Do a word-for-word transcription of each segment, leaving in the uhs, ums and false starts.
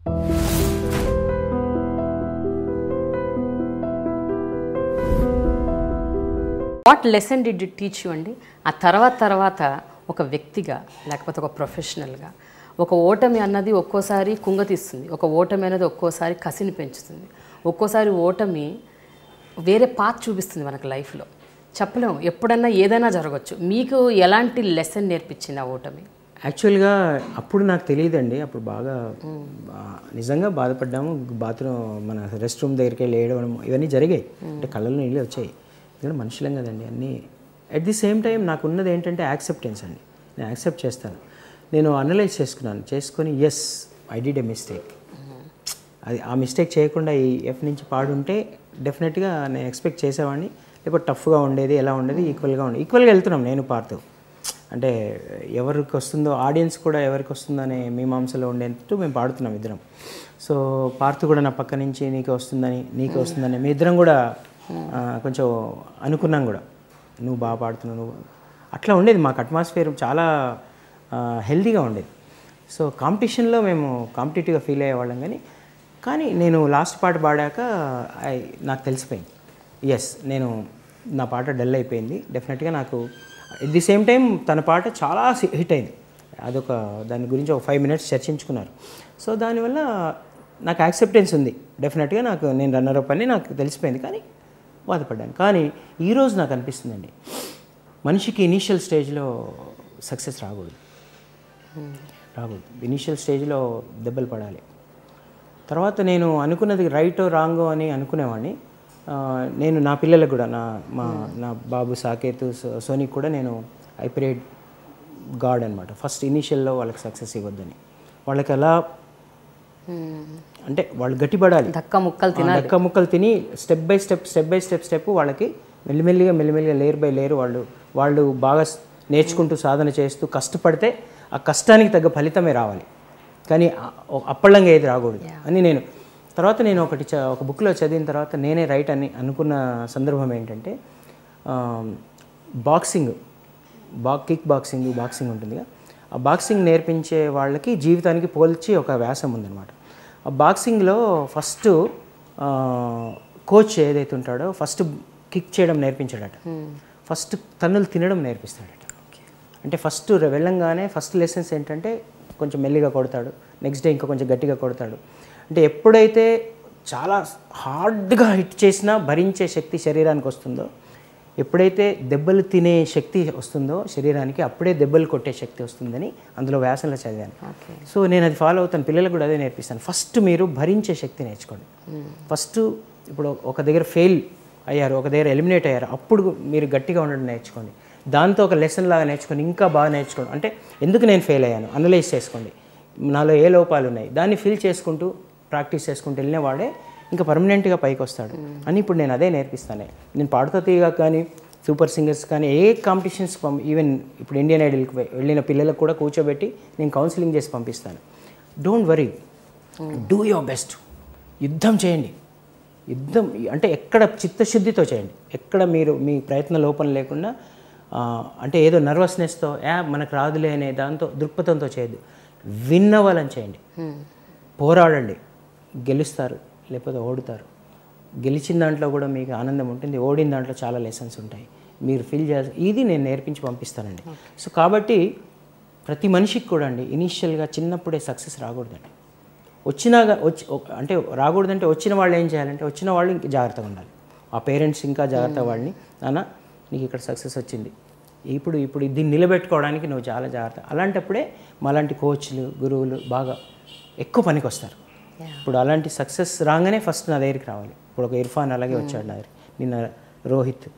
What lesson did it teach you అండి? ఆ తర్వాత తర్వాత ఒక వ్యక్తిగా లేకపోతే ఒక ప్రొఫెషనల్గా ఒక ఓటమి అన్నది ఒక్కోసారి కుంగతీస్తుంది, ఒక ఓటమి అనేది ఒక్కోసారి కసిని పెంచుతుంది, ఒక్కోసారి ఓటమి వేరే పాత్ చూపిస్తుంది మనకు లైఫ్లో. చెప్పలేము, ఎప్పుడన్నా ఏదైనా జరగచ్చు. మీకు ఎలాంటి లెసన్ నేర్పించింది ఆ ఓటమి? యాక్చువల్గా అప్పుడు నాకు తెలియదండి. అప్పుడు బాగా నిజంగా బాధపడ్డాము. బాత్రూమ్ మన రెస్ట్ రూమ్ దగ్గరికి వెళ్ళి ఏడవడం ఇవన్నీ జరిగాయి. అంటే కళ్ళలో నీళ్ళు వచ్చాయి. ఎందుకంటే మనుషులం కదండి అన్నీ. అట్ ది సేమ్ టైం నాకు ఉన్నది ఏంటంటే యాక్సెప్టెన్స్ అండి. నేను యాక్సెప్ట్ చేస్తాను. నేను అనలైజ్ చేసుకున్నాను, చేసుకొని yes I did a mistake. అది ఆ మిస్టేక్ చేయకుండా ఈ ఎఫ్ నుంచి పాడుంటే డెఫినెట్గా నేను ఎక్స్పెక్ట్ చేసేవాడిని. లేకపోతే టఫ్గా ఉండేది, ఎలా ఉండేది, ఈక్వల్గా ఉండేది. ఈక్వల్గా వెళ్తున్నాం నేను పార్తు. అంటే ఎవరికి వస్తుందో ఆడియన్స్ కూడా ఎవరికి వస్తుందో అనే మీమాంసలో ఉండేందుకు మేము పాడుతున్నాం ఇద్దరం. సో పార్తు కూడా నా పక్క నుంచి నీకు వస్తుందని నీకు వస్తుందని మీ ఇద్దరం కూడా కొంచెం అనుకున్నాం కూడా. నువ్వు బాగా పాడుతున్నావు, నువ్వు అట్లా ఉండేది. మాకు అట్మాస్ఫియర్ చాలా హెల్తీగా ఉండేది. సో కాంపిటీషన్లో మేము కాంపిటేటివ్గా ఫీల్ అయ్యేవాళ్ళం. కానీ కానీ నేను లాస్ట్ పాట పాడాక నాకు తెలిసిపోయింది, ఎస్ నేను నా పాట డల్ అయిపోయింది. డెఫినెట్గా నాకు ఎట్ ది సేమ్ టైం తన పాట చాలా హిట్ అయింది. అదొక దాని గురించి ఒక ఫైవ్ మినిట్స్ చర్చించుకున్నారు. సో దానివల్ల నాకు యాక్సెప్టెన్స్ ఉంది. డెఫినెట్గా నాకు నేను రన్నర్ అప్ అని నాకు తెలిసిపోయింది. కానీ బాధపడ్డాను. కానీ ఈరోజు నాకు అనిపిస్తుందండి, మనిషికి ఇనీషియల్ స్టేజ్లో సక్సెస్ రాకూడదు రాకూడదు ఇనీషియల్ స్టేజ్లో దెబ్బలు పడాలి. తర్వాత నేను అనుకున్నది రైటో రాంగో అని అనుకునేవాడిని. నేను నా పిల్లలకు కూడా నా మా నా బాబు సాకేతు సోనికి కూడా నేను ఐ ప్రేడ్ గాడ్ అనమాట. ఫస్ట్ ఇనీషియల్లో వాళ్ళకి సక్సెస్ ఇవ్వద్దని. వాళ్ళకి ఎలా అంటే వాళ్ళు గట్టిపడాలి, దక్క ముక్కలు తినాలి, దక్క ముక్కలు తిని step by step step by step step వాళ్ళకి మెల్లిమెల్లిగా మెల్లిమెల్లిగా లేయర్ బై లేయర్ వాళ్ళు వాళ్ళు బాగా నేర్చుకుంటూ సాధన చేస్తూ కష్టపడితే ఆ కష్టానికి తగ్గ ఫలితమే రావాలి. కానీ అప్పళ్ళంగా ఏది రాకూడదు అని నేను తర్వాత నేను ఒకటి ఒక బుక్లో చదివిన తర్వాత నేనే రైట్ అని అనుకున్న సందర్భం ఏంటంటే, బాక్సింగ్ బా కిక్ బాక్సింగ్ బాక్సింగ్ ఉంటుందిగా, ఆ బాక్సింగ్ నేర్పించే వాళ్ళకి జీవితానికి పోల్చి ఒక వ్యాసం ఉందన్నమాట. ఆ బాక్సింగ్లో ఫస్ట్ కోచ్ ఏదైతే ఉంటాడో ఫస్ట్ కిక్ చేయడం నేర్పించాడట, ఫస్ట్ తన్నులు తినడం నేర్పిస్తాడట. అంటే ఫస్ట్ వెళ్ళంగానే ఫస్ట్ లెసన్స్ ఏంటంటే కొంచెం మెల్లిగా కొడతాడు, నెక్స్ట్ డే ఇంకా కొంచెం గట్టిగా కొడతాడు. అంటే ఎప్పుడైతే చాలా హార్డ్గా హిట్ చేసినా భరించే శక్తి శరీరానికి వస్తుందో, ఎప్పుడైతే దెబ్బలు తినే శక్తి వస్తుందో శరీరానికి, అప్పుడే దెబ్బలు కొట్టే శక్తి వస్తుందని అందులో వ్యాసంలో చదివాను. సో నేను అది ఫాలో అవుతాను, పిల్లలకు కూడా అదే నేర్పిస్తాను. ఫస్ట్ మీరు భరించే శక్తి నేర్చుకోండి. ఫస్ట్ ఇప్పుడు ఒక దగ్గర ఫెయిల్ అయ్యారు, ఒక దగ్గర ఎలిమినేట్ అయ్యారు, అప్పుడు మీరు గట్టిగా ఉండడం నేర్చుకోండి. దాంతో ఒక లెసన్ లాగా నేర్చుకొని ఇంకా బాగా నేర్చుకోండి. అంటే ఎందుకు నేను ఫెయిల్ అయ్యాను అనలైజ్ చేసుకోండి, నాలో ఏ లోపాలు ఉన్నాయి, దాన్ని ఫిల్ చేసుకుంటూ ప్రాక్టీస్ చేసుకుంటూ వెళ్ళిన వాడే ఇంకా పర్మనెంట్గా పైకి వస్తాడు అని ఇప్పుడు నేను అదే నేర్పిస్తాను. నేను పాడుతా తీయగా కానీ సూపర్ సింగర్స్ కానీ ఏ కాంపిటీషన్స్ ఈవెన్ ఇప్పుడు ఇండియన్ ఐడల్కి వెళ్ళిన పిల్లలకు కూడా కూర్చోబెట్టి నేను కౌన్సిలింగ్ చేసి పంపిస్తాను. Don't worry, do your best. యుద్ధం చేయండి. యుద్ధం అంటే ఎక్కడ చిత్తశుద్ధితో చేయండి, ఎక్కడ మీరు మీ ప్రయత్న లోపం లేకుండా, అంటే ఏదో నర్వస్నెస్తో యా మనకు రాదులే అనే దాంతో దృక్పథంతో చేయద్దు. విన్ అవ్వాలని చేయండి, పోరాడండి, గెలుస్తారు లేకపోతే ఓడుతారు. గెలిచిన దాంట్లో కూడా మీకు ఆనందం ఉంటుంది, ఓడిన దాంట్లో చాలా లెసన్స్ ఉంటాయి, మీరు ఫీల్ చేయాలి. ఇది నేను నేర్పించి పంపిస్తానండి. సో కాబట్టి ప్రతి మనిషికి కూడా అండి ఇనీషియల్గా చిన్నప్పుడే సక్సెస్ రాకూడదండి. వచ్చినా వచ్చి అంటే రాకూడదంటే వచ్చిన వాళ్ళు ఏం చేయాలంటే వచ్చిన వాళ్ళు ఇంకా జాగ్రత్తగా ఉండాలి. ఆ పేరెంట్స్ ఇంకా జాగ్రత్త వాళ్ళని, నాన్న నీకు ఇక్కడ సక్సెస్ వచ్చింది, ఇప్పుడు ఇప్పుడు దీన్ని నిలబెట్టుకోవడానికి నువ్వు చాలా జాగ్రత్త. అలాంటప్పుడే మాలాంటి కోచ్లు గురువులు బాగా ఎక్కువ పనికి వస్తారు. ఇప్పుడు అలాంటి సక్సెస్ రాగానే ఫస్ట్ నా దగ్గరికి రావాలి. ఇప్పుడు ఒక ఇర్ఫాన్ అలాగే వచ్చాడు నా దగ్గర, నిన్న రోహిత్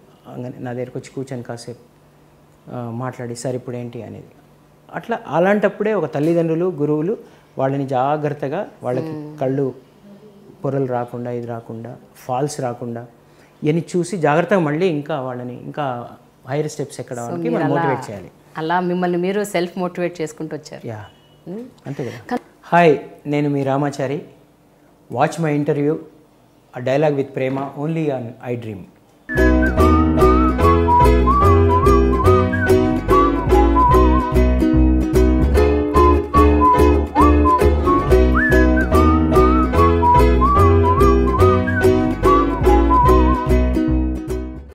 నా దగ్గరికి వచ్చి కూర్చొని కాసేపు మాట్లాడి సార్ ఇప్పుడు ఏంటి అనేది. అట్లా అలాంటప్పుడే ఒక తల్లిదండ్రులు గురువులు వాళ్ళని జాగ్రత్తగా, వాళ్ళకి కళ్ళు పొరలు రాకుండా ఇది రాకుండా ఫాల్స్ రాకుండా ఇవన్నీ చూసి జాగ్రత్తగా మళ్ళీ ఇంకా వాళ్ళని ఇంకా హైయర్ స్టెప్స్ ఎక్కడానికి మనం మోటివేట్ చేయాలి. అలా మిమ్మల్ని మీరు సెల్ఫ్ మోటివేట్ చేసుకుంటూ వచ్చారు. యా అంతే కదా. హాయ్, నేను మీ Ramachari. Watch my interview, a dialogue with Prema only on I dream.